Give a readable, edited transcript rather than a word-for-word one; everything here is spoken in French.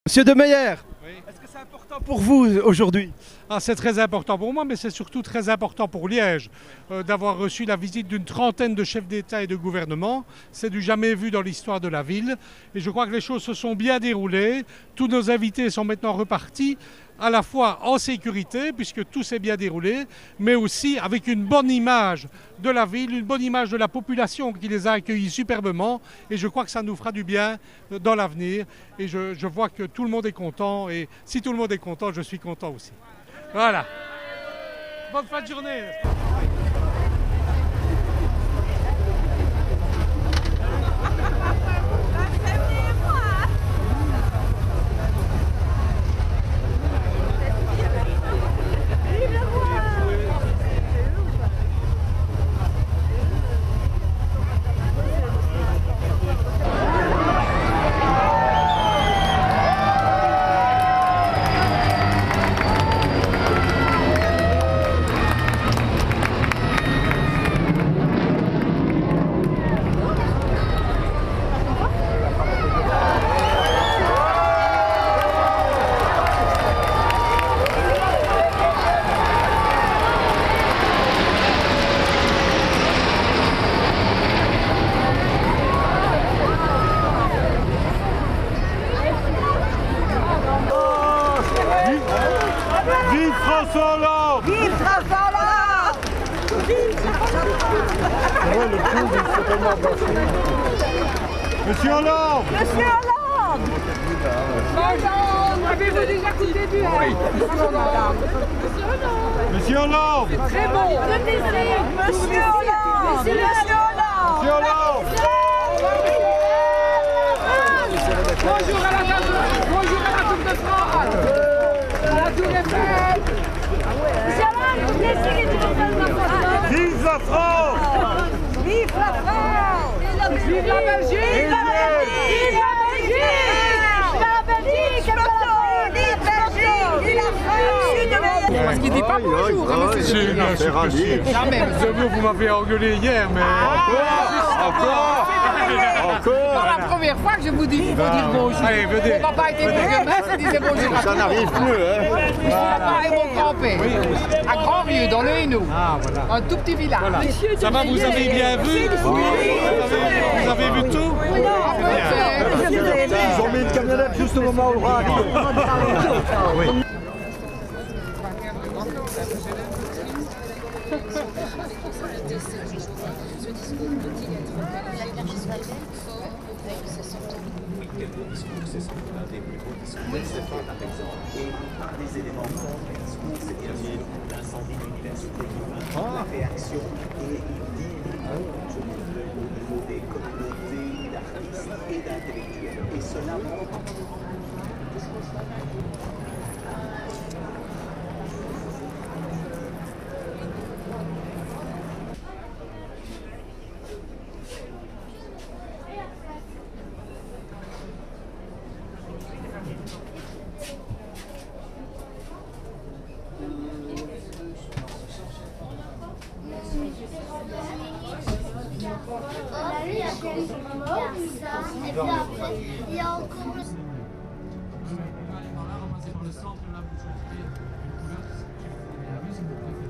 Monsieur De Meyer, Oui. est-ce que c'est important pour vous aujourd'hui? Ah, c'est très important pour moi, mais c'est surtout très important pour Liège d'avoir reçu la visite d'une trentaine de chefs d'État et de gouvernement. C'est du jamais vu dans l'histoire de la ville. Et je crois que les choses se sont bien déroulées. Tous nos invités sont maintenant repartis, à la fois en sécurité, puisque tout s'est bien déroulé, mais aussi avec une bonne image de la ville, une bonne image de la population qui les a accueillis superbement. Et je crois que ça nous fera du bien dans l'avenir. Et je vois que tout le monde est content. Et si tout le monde est content, je suis content aussi. Voilà. Bonne fin de journée. Vive François Hollande! Vive François Hollande! Monsieur Hollande! Monsieur Hollande! Bonjour! Avez-vous déjà goûté du lait? Oui. Monsieur Hollande! Très bon! Monsieur Hollande! Monsieur Hollande! Monsieur Hollande! Bonjour à la Tour de France! À la Tour Eiffel! Monsieur Hollande, laissez les Tours de France! Vive la France! Vive la France! Vive la Belgique! Vive la Belgique! Vive la Belgique! Vive la France! Parce qu'il dit pas bonjour, hein, monsieur. Bien sûr que si. Jamais, monsieur. Vous m'avez engueulé hier, mais... Encore. Pas la première fois que je vous dis qu'il faut dire bonjour. Allez, venez. Mon papa était bourgmestre, ça disait bonjour à Ça n'arrive plus, hein. Mon papa et mon grand-père. À Grand-Rieu, dans le Hainaut. Ah, voilà. Un tout petit village. Voilà. Ça va, vous avez bien vu? Vous avez vu tout? Ils ont mis une camionnette juste au moment où on arrive. La réaction et il dit au niveau des communautés d'artistes et d'intellectuels. Et cela montre. Il y a encore le...